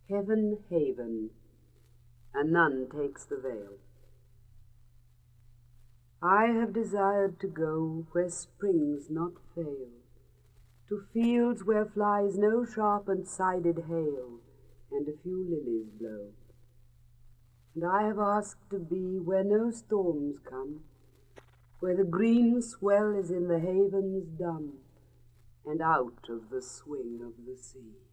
Heaven Haven, a nun takes the veil. I have desired to go where springs not fail, to fields where flies no sharp and sided hail, and a few lilies blow. And I have asked to be where no storms come, where the green swell is in the havens dumb, and out of the swing of the sea.